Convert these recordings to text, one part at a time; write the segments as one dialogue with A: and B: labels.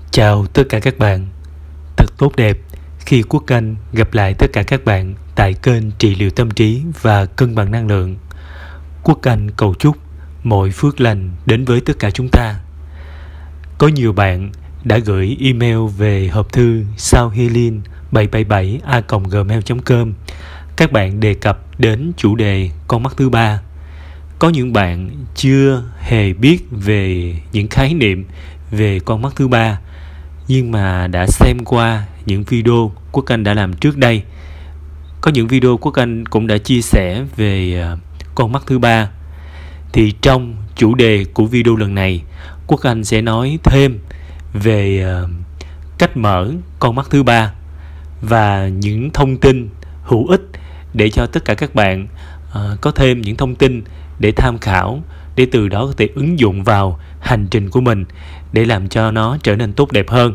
A: Chào tất cả các bạn. Thật tốt đẹp khi Quốc Anh gặp lại tất cả các bạn tại kênh Trị liệu tâm trí và cân bằng năng lượng. Quốc Anh cầu chúc mọi phước lành đến với tất cả chúng ta. Có nhiều bạn đã gửi email về hộp thư saohealing777a@gmail.com. Các bạn đề cập đến chủ đề con mắt thứ ba. Có những bạn chưa hề biết về những khái niệm về con mắt thứ ba, nhưng mà đã xem qua những video Quốc Anh đã làm trước đây. Có những video Quốc Anh cũng đã chia sẻ về con mắt thứ ba. Thì trong chủ đề của video lần này, Quốc Anh sẽ nói thêm về cách mở con mắt thứ ba và những thông tin hữu ích để cho tất cả các bạn có thêm những thông tin để tham khảo, để từ đó có thể ứng dụng vào hành trình của mình để làm cho nó trở nên tốt đẹp hơn.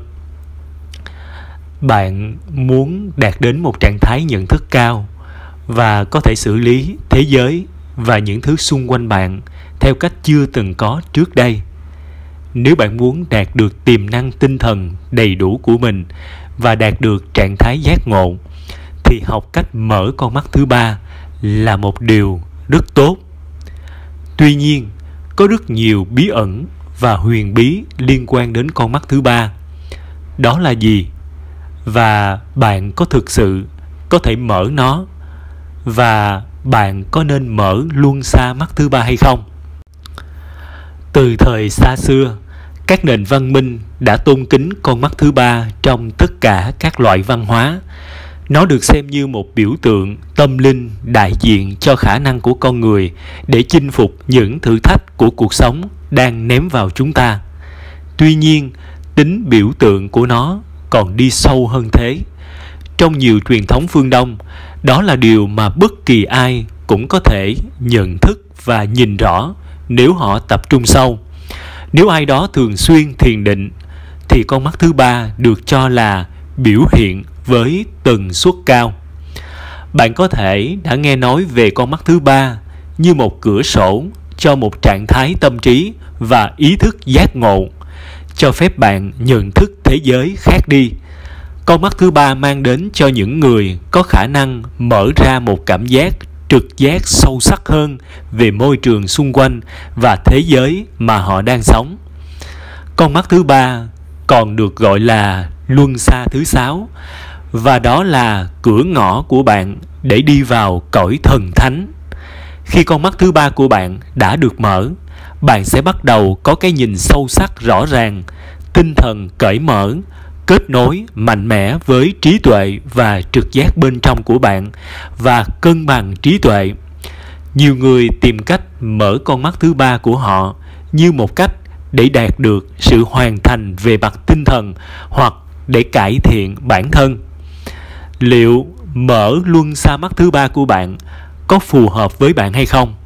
A: Bạn muốn đạt đến một trạng thái nhận thức cao và có thể xử lý thế giới và những thứ xung quanh bạn theo cách chưa từng có trước đây. Nếu bạn muốn đạt được tiềm năng tinh thần đầy đủ của mình và đạt được trạng thái giác ngộ, thì học cách mở con mắt thứ ba là một điều rất tốt. Tuy nhiên, có rất nhiều bí ẩn và huyền bí liên quan đến con mắt thứ ba. Đó là gì? Và bạn có thực sự có thể mở nó? Và bạn có nên mở luân xa mắt thứ ba hay không? Từ thời xa xưa, các nền văn minh đã tôn kính con mắt thứ ba trong tất cả các loại văn hóa. Nó được xem như một biểu tượng tâm linh đại diện cho khả năng của con người để chinh phục những thử thách của cuộc sống đang ném vào chúng ta. Tuy nhiên, tính biểu tượng của nó còn đi sâu hơn thế. Trong nhiều truyền thống phương Đông, đó là điều mà bất kỳ ai cũng có thể nhận thức và nhìn rõ nếu họ tập trung sâu. Nếu ai đó thường xuyên thiền định, thì con mắt thứ ba được cho là biểu hiện với tần suất cao. Bạn có thể đã nghe nói về con mắt thứ ba như một cửa sổ cho một trạng thái tâm trí và ý thức giác ngộ, cho phép bạn nhận thức thế giới khác đi. Con mắt thứ ba mang đến cho những người có khả năng mở ra một cảm giác trực giác sâu sắc hơn về môi trường xung quanh và thế giới mà họ đang sống. Con mắt thứ ba còn được gọi là luân xa thứ 6, và đó là cửa ngõ của bạn để đi vào cõi thần thánh. Khi con mắt thứ ba của bạn đã được mở, bạn sẽ bắt đầu có cái nhìn sâu sắc rõ ràng, tinh thần cởi mở, kết nối mạnh mẽ với trí tuệ và trực giác bên trong của bạn và cân bằng trí tuệ. Nhiều người tìm cách mở con mắt thứ ba của họ như một cách để đạt được sự hoàn thành về mặt tinh thần hoặc để cải thiện bản thân. Liệu mở luân xa mắt thứ ba của bạn có phù hợp với bạn hay không?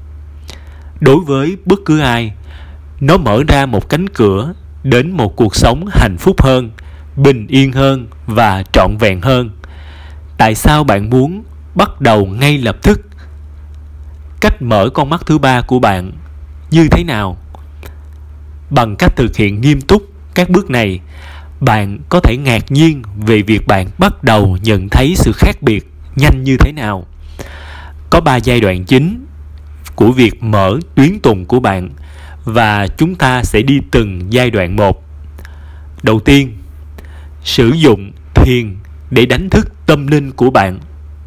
A: Đối với bất cứ ai, nó mở ra một cánh cửa đến một cuộc sống hạnh phúc hơn, bình yên hơn và trọn vẹn hơn. Tại sao bạn muốn bắt đầu ngay lập tức? Cách mở con mắt thứ ba của bạn như thế nào? Bằng cách thực hiện nghiêm túc các bước này, bạn có thể ngạc nhiên về việc bạn bắt đầu nhận thấy sự khác biệt nhanh như thế nào. Có 3 giai đoạn chính của việc mở tuyến tùng của bạn, và chúng ta sẽ đi từng giai đoạn một. Đầu tiên, sử dụng thiền để đánh thức tâm linh của bạn.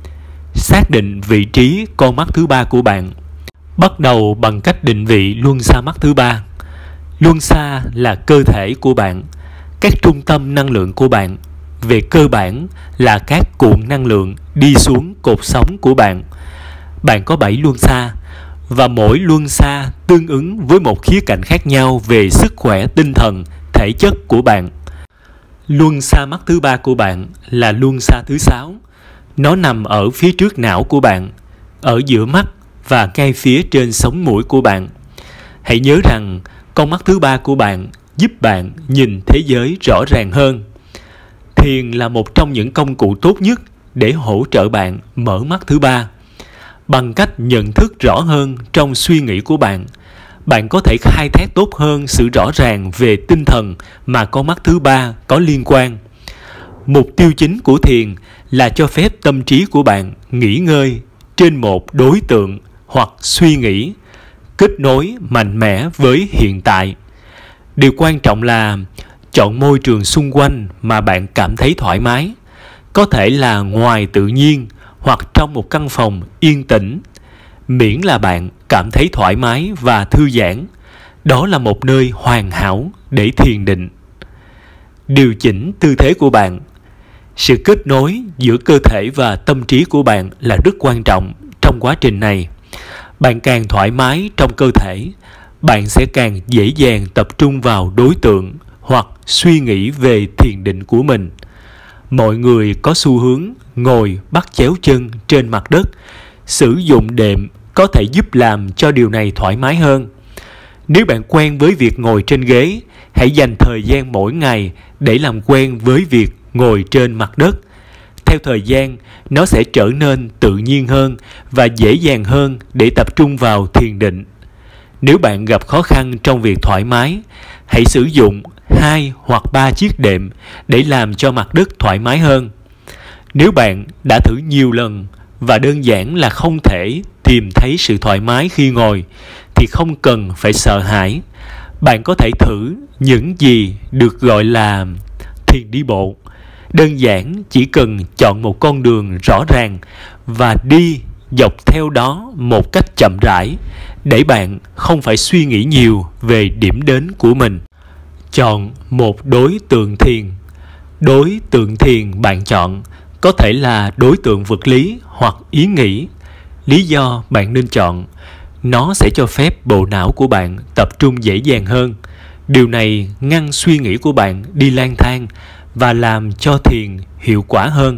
A: Xác định vị trí con mắt thứ ba của bạn. Bắt đầu bằng cách định vị luân xa mắt thứ ba. Luân xa là cơ thể của bạn, các trung tâm năng lượng của bạn. Về cơ bản là các cuộn năng lượng đi xuống cột sống của bạn. Bạn có 7 luân xa, và mỗi luân xa tương ứng với một khía cạnh khác nhau về sức khỏe tinh thần, thể chất của bạn. Luân xa mắt thứ ba của bạn là luân xa thứ 6. Nó nằm ở phía trước não của bạn, ở giữa mắt và ngay phía trên sống mũi của bạn. Hãy nhớ rằng con mắt thứ ba của bạn giúp bạn nhìn thế giới rõ ràng hơn. Thiền là một trong những công cụ tốt nhất để hỗ trợ bạn mở mắt thứ ba. Bằng cách nhận thức rõ hơn trong suy nghĩ của bạn, bạn có thể khai thác tốt hơn sự rõ ràng về tinh thần mà con mắt thứ ba có liên quan. Mục tiêu chính của thiền là cho phép tâm trí của bạn nghỉ ngơi trên một đối tượng hoặc suy nghĩ, kết nối mạnh mẽ với hiện tại. Điều quan trọng là chọn môi trường xung quanh mà bạn cảm thấy thoải mái, có thể là ngoài tự nhiên hoặc trong một căn phòng yên tĩnh. Miễn là bạn cảm thấy thoải mái và thư giãn, đó là một nơi hoàn hảo để thiền định. Điều chỉnh tư thế của bạn. Sự kết nối giữa cơ thể và tâm trí của bạn là rất quan trọng trong quá trình này. Bạn càng thoải mái trong cơ thể, bạn sẽ càng dễ dàng tập trung vào đối tượng hoặc suy nghĩ về thiền định của mình. Mọi người có xu hướng ngồi bắt chéo chân trên mặt đất. Sử dụng đệm có thể giúp làm cho điều này thoải mái hơn. Nếu bạn quen với việc ngồi trên ghế, hãy dành thời gian mỗi ngày để làm quen với việc ngồi trên mặt đất. Theo thời gian, nó sẽ trở nên tự nhiên hơn và dễ dàng hơn để tập trung vào thiền định. Nếu bạn gặp khó khăn trong việc thoải mái, hãy sử dụng 2 hoặc 3 chiếc đệm để làm cho mặt đất thoải mái hơn. Nếu bạn đã thử nhiều lần và đơn giản là không thể tìm thấy sự thoải mái khi ngồi, thì không cần phải sợ hãi. Bạn có thể thử những gì được gọi là thiền đi bộ. Đơn giản chỉ cần chọn một con đường rõ ràng và đi dọc theo đó một cách chậm rãi, để bạn không phải suy nghĩ nhiều về điểm đến của mình. Chọn một đối tượng thiền. Đối tượng thiền bạn chọn có thể là đối tượng vật lý hoặc ý nghĩ. Lý do bạn nên chọn, nó sẽ cho phép bộ não của bạn tập trung dễ dàng hơn. Điều này ngăn suy nghĩ của bạn đi lang thang và làm cho thiền hiệu quả hơn.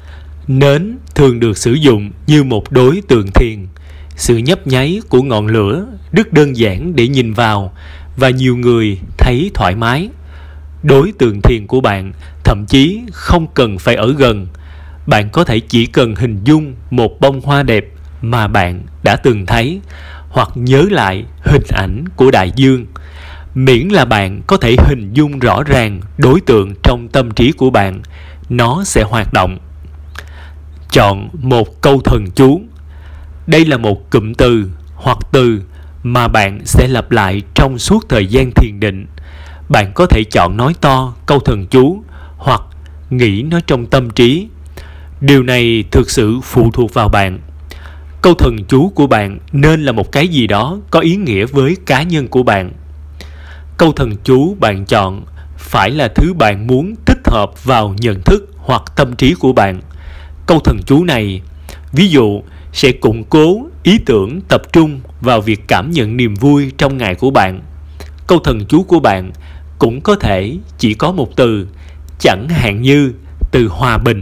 A: Nến thường được sử dụng như một đối tượng thiền. Sự nhấp nháy của ngọn lửa rất đơn giản để nhìn vào và nhiều người thấy thoải mái. Đối tượng thiền của bạn thậm chí không cần phải ở gần. Bạn có thể chỉ cần hình dung một bông hoa đẹp mà bạn đã từng thấy, hoặc nhớ lại hình ảnh của đại dương. Miễn là bạn có thể hình dung rõ ràng đối tượng trong tâm trí của bạn, nó sẽ hoạt động. Chọn một câu thần chú. Đây là một cụm từ hoặc từ mà bạn sẽ lặp lại trong suốt thời gian thiền định. Bạn có thể chọn nói to câu thần chú hoặc nghĩ nó trong tâm trí. Điều này thực sự phụ thuộc vào bạn. Câu thần chú của bạn nên là một cái gì đó có ý nghĩa với cá nhân của bạn. Câu thần chú bạn chọn phải là thứ bạn muốn tích hợp vào nhận thức hoặc tâm trí của bạn. Câu thần chú này, ví dụ, sẽ củng cố ý tưởng tập trung vào việc cảm nhận niềm vui trong ngày của bạn. Câu thần chú của bạn cũng có thể chỉ có một từ, chẳng hạn như từ hòa bình.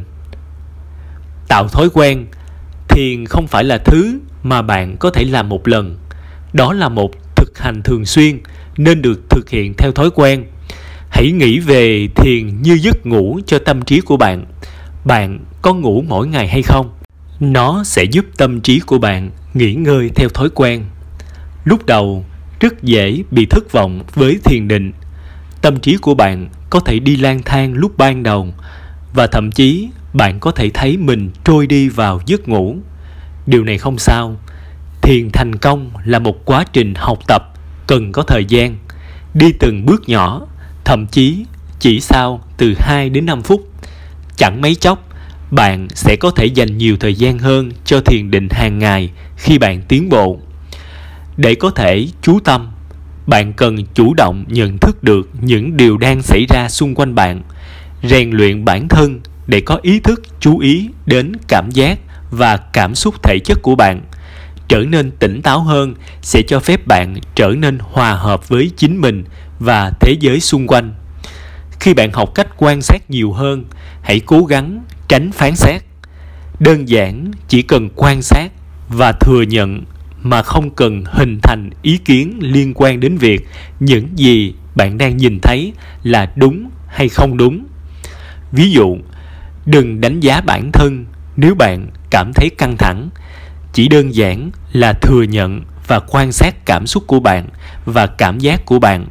A: Tạo thói quen. Thiền không phải là thứ mà bạn có thể làm một lần. Đó là một thực hành thường xuyên, nên được thực hiện theo thói quen. Hãy nghĩ về thiền như giấc ngủ cho tâm trí của bạn. Bạn có ngủ mỗi ngày hay không? Nó sẽ giúp tâm trí của bạn nghỉ ngơi theo thói quen. Lúc đầu, rất dễ bị thất vọng với thiền định. Tâm trí của bạn có thể đi lang thang lúc ban đầu, và thậm chí bạn có thể thấy mình trôi đi vào giấc ngủ. Điều này không sao. Thiền thành công là một quá trình học tập cần có thời gian, đi từng bước nhỏ, thậm chí chỉ sau từ 2 đến 5 phút. Chẳng mấy chốc, bạn sẽ có thể dành nhiều thời gian hơn cho thiền định hàng ngày khi bạn tiến bộ. Để có thể chú tâm, bạn cần chủ động nhận thức được những điều đang xảy ra xung quanh bạn, rèn luyện bản thân để có ý thức chú ý đến cảm giác và cảm xúc thể chất của bạn. Trở nên tỉnh táo hơn sẽ cho phép bạn trở nên hòa hợp với chính mình và thế giới xung quanh. Khi bạn học cách quan sát nhiều hơn, hãy cố gắng tránh phán xét. Đơn giản chỉ cần quan sát và thừa nhận mà không cần hình thành ý kiến liên quan đến việc những gì bạn đang nhìn thấy là đúng hay không đúng. Ví dụ, đừng đánh giá bản thân nếu bạn cảm thấy căng thẳng. Chỉ đơn giản là thừa nhận và quan sát cảm xúc của bạn và cảm giác của bạn.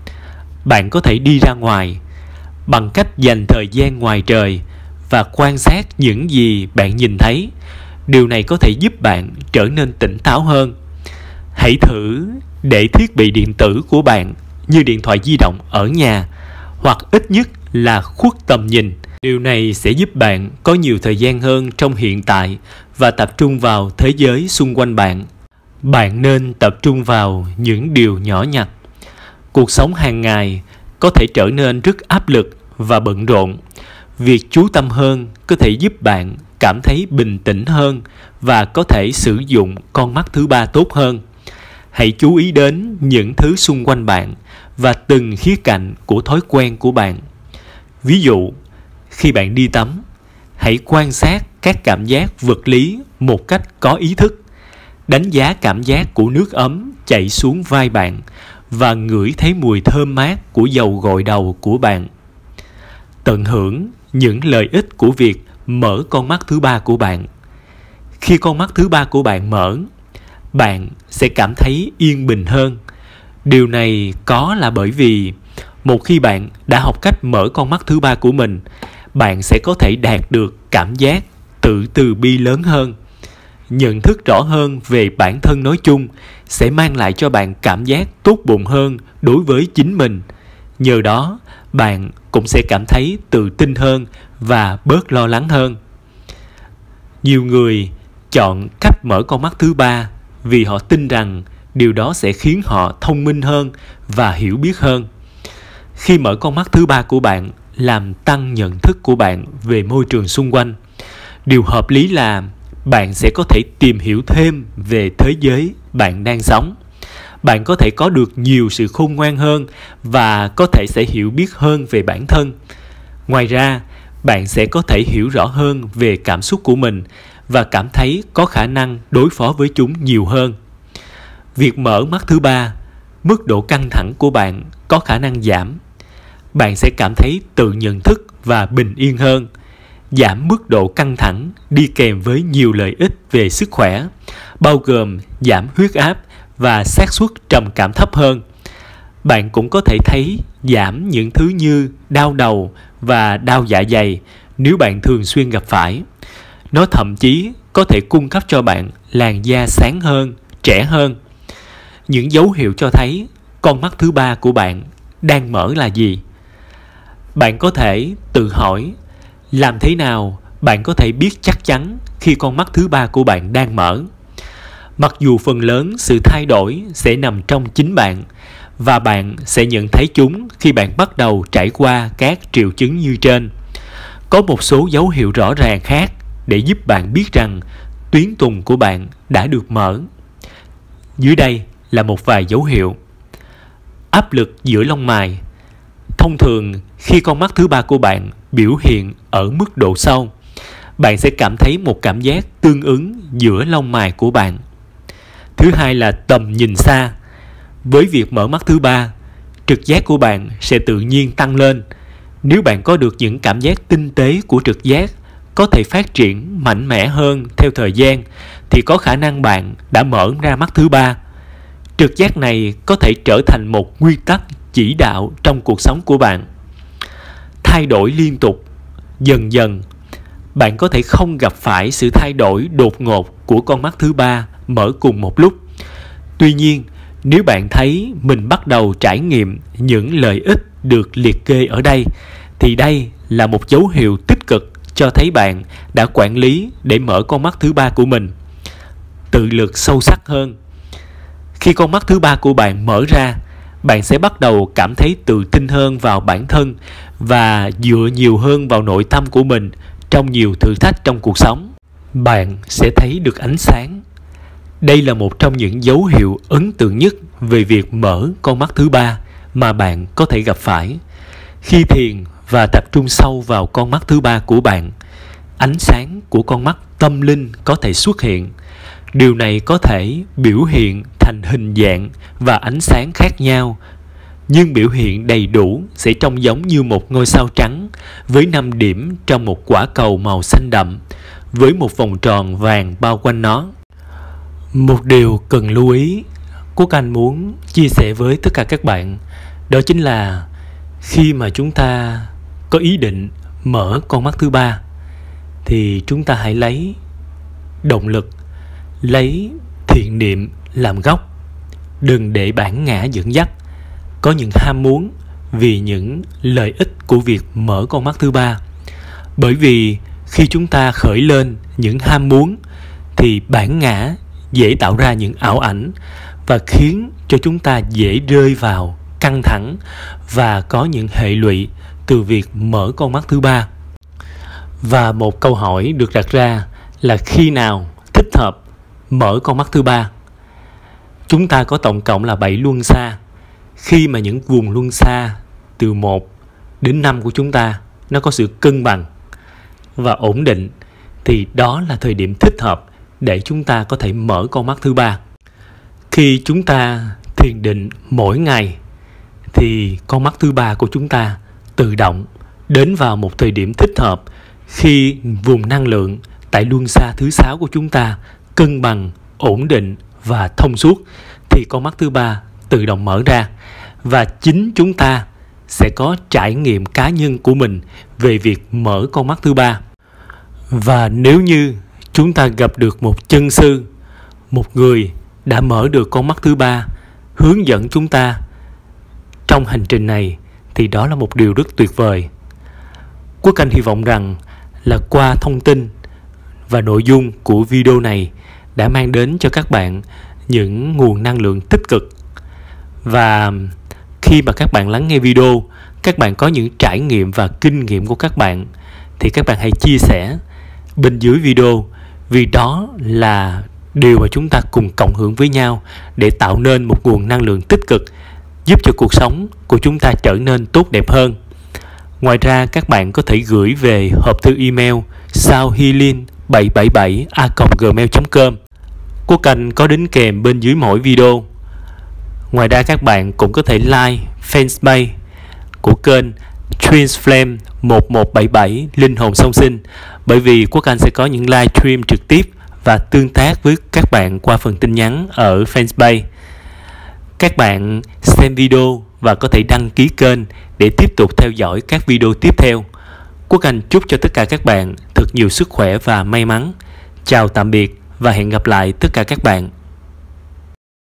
A: Bạn có thể đi ra ngoài bằng cách dành thời gian ngoài trời và quan sát những gì bạn nhìn thấy. Điều này có thể giúp bạn trở nên tỉnh táo hơn. Hãy thử để thiết bị điện tử của bạn như điện thoại di động ở nhà, hoặc ít nhất là khuất tầm nhìn. Điều này sẽ giúp bạn có nhiều thời gian hơn trong hiện tại và tập trung vào thế giới xung quanh bạn. Bạn nên tập trung vào những điều nhỏ nhặt. Cuộc sống hàng ngày có thể trở nên rất áp lực và bận rộn. Việc chú tâm hơn có thể giúp bạn cảm thấy bình tĩnh hơn và có thể sử dụng con mắt thứ ba tốt hơn. Hãy chú ý đến những thứ xung quanh bạn và từng khía cạnh của thói quen của bạn. Ví dụ, khi bạn đi tắm, hãy quan sát các cảm giác vật lý một cách có ý thức. Đánh giá cảm giác của nước ấm chảy xuống vai bạn và ngửi thấy mùi thơm mát của dầu gội đầu của bạn. Tận hưởng những lợi ích của việc mở con mắt thứ ba của bạn. Khi con mắt thứ ba của bạn mở, bạn sẽ cảm thấy yên bình hơn. Điều này có là bởi vì một khi bạn đã học cách mở con mắt thứ ba của mình, bạn sẽ có thể đạt được cảm giác tự từ bi lớn hơn. Nhận thức rõ hơn về bản thân nói chung sẽ mang lại cho bạn cảm giác tốt bụng hơn đối với chính mình. Nhờ đó, bạn cũng sẽ cảm thấy tự tin hơn và bớt lo lắng hơn. Nhiều người chọn cách mở con mắt thứ ba vì họ tin rằng điều đó sẽ khiến họ thông minh hơn và hiểu biết hơn. Khi mở con mắt thứ ba của bạn làm tăng nhận thức của bạn về môi trường xung quanh, điều hợp lý là bạn sẽ có thể tìm hiểu thêm về thế giới bạn đang sống. Bạn có thể có được nhiều sự khôn ngoan hơn và có thể sẽ hiểu biết hơn về bản thân. Ngoài ra, bạn sẽ có thể hiểu rõ hơn về cảm xúc của mình và cảm thấy có khả năng đối phó với chúng nhiều hơn. Việc mở mắt thứ ba, mức độ căng thẳng của bạn có khả năng giảm. Bạn sẽ cảm thấy tự nhận thức và bình yên hơn. Giảm mức độ căng thẳng đi kèm với nhiều lợi ích về sức khỏe, bao gồm giảm huyết áp và xác suất trầm cảm thấp hơn. Bạn cũng có thể thấy giảm những thứ như đau đầu và đau dạ dày nếu bạn thường xuyên gặp phải. Nó thậm chí có thể cung cấp cho bạn làn da sáng hơn, trẻ hơn. Những dấu hiệu cho thấy con mắt thứ ba của bạn đang mở là gì? Bạn có thể tự hỏi, làm thế nào bạn có thể biết chắc chắn khi con mắt thứ ba của bạn đang mở? Mặc dù phần lớn sự thay đổi sẽ nằm trong chính bạn, và bạn sẽ nhận thấy chúng khi bạn bắt đầu trải qua các triệu chứng như trên. Có một số dấu hiệu rõ ràng khác để giúp bạn biết rằng tuyến tùng của bạn đã được mở. Dưới đây là một vài dấu hiệu. Áp lực giữa lông mày. Thông thường, khi con mắt thứ ba của bạn biểu hiện ở mức độ sâu, bạn sẽ cảm thấy một cảm giác tương ứng giữa lông mày của bạn. Thứ hai là tầm nhìn xa. Với việc mở mắt thứ ba, trực giác của bạn sẽ tự nhiên tăng lên. Nếu bạn có được những cảm giác tinh tế của trực giác có thể phát triển mạnh mẽ hơn theo thời gian, thì có khả năng bạn đã mở ra mắt thứ ba. Trực giác này có thể trở thành một nguyên tắc chỉ đạo trong cuộc sống của bạn. Thay đổi liên tục, dần dần. Bạn có thể không gặp phải sự thay đổi đột ngột của con mắt thứ ba mở cùng một lúc. Tuy nhiên, nếu bạn thấy mình bắt đầu trải nghiệm những lợi ích được liệt kê ở đây, thì đây là một dấu hiệu tích cực cho thấy bạn đã quản lý để mở con mắt thứ ba của mình. Tự lực sâu sắc hơn. Khi con mắt thứ ba của bạn mở ra, bạn sẽ bắt đầu cảm thấy tự tin hơn vào bản thân và dựa nhiều hơn vào nội tâm của mình trong nhiều thử thách trong cuộc sống. Bạn sẽ thấy được ánh sáng. Đây là một trong những dấu hiệu ấn tượng nhất về việc mở con mắt thứ ba mà bạn có thể gặp phải. Khi thiền và tập trung sâu vào con mắt thứ ba của bạn, ánh sáng của con mắt tâm linh có thể xuất hiện. Điều này có thể biểu hiện thành hình dạng và ánh sáng khác nhau, nhưng biểu hiện đầy đủ sẽ trông giống như một ngôi sao trắng với 5 điểm trong một quả cầu màu xanh đậm với một vòng tròn vàng bao quanh nó. Một điều cần lưu ý, Quốc Anh muốn chia sẻ với tất cả các bạn, đó chính là khi mà chúng ta có ý định mở con mắt thứ ba thì chúng ta hãy lấy động lực, lấy thiện niệm làm gốc. Đừng để bản ngã dẫn dắt, có những ham muốn vì những lợi ích của việc mở con mắt thứ ba. Bởi vì khi chúng ta khởi lên những ham muốn thì bản ngã dễ tạo ra những ảo ảnh và khiến cho chúng ta dễ rơi vào căng thẳng và có những hệ lụy từ việc mở con mắt thứ ba. Và một câu hỏi được đặt ra là khi nào thích hợp mở con mắt thứ ba? Chúng ta có tổng cộng là 7 luân xa. Khi mà những vùng luân xa từ 1 đến 5 của chúng ta nó có sự cân bằng và ổn định thì đó là thời điểm thích hợp để chúng ta có thể mở con mắt thứ ba. Khi chúng ta thiền định mỗi ngày thì con mắt thứ ba của chúng ta tự động đến vào một thời điểm thích hợp khi vùng năng lượng tại luân xa thứ 6 của chúng ta cân bằng, ổn định và thông suốt thì con mắt thứ ba tự động mở ra và chính chúng ta sẽ có trải nghiệm cá nhân của mình về việc mở con mắt thứ ba. Và nếu như chúng ta gặp được một chân sư, một người đã mở được con mắt thứ ba, hướng dẫn chúng ta trong hành trình này thì đó là một điều rất tuyệt vời. Quốc Anh hy vọng rằng là qua thông tin và nội dung của video này đã mang đến cho các bạn những nguồn năng lượng tích cực. Và khi mà các bạn lắng nghe video, các bạn có những trải nghiệm và kinh nghiệm của các bạn thì các bạn hãy chia sẻ bên dưới video, vì đó là điều mà chúng ta cùng cộng hưởng với nhau để tạo nên một nguồn năng lượng tích cực giúp cho cuộc sống của chúng ta trở nên tốt đẹp hơn. Ngoài ra các bạn có thể gửi về hộp thư email saohealing777@gmail.com. Quốc Anh có đính kèm bên dưới mỗi video. Ngoài ra các bạn cũng có thể like fanpage của kênh Twin Flame 1177 Linh hồn song sinh, bởi vì Quốc Anh sẽ có những live stream trực tiếp và tương tác với các bạn qua phần tin nhắn ở fanpage. Các bạn xem video và có thể đăng ký kênh để tiếp tục theo dõi các video tiếp theo. Quốc Anh chúc cho tất cả các bạn thật nhiều sức khỏe và may mắn. Chào tạm biệt và hẹn gặp lại tất cả các bạn.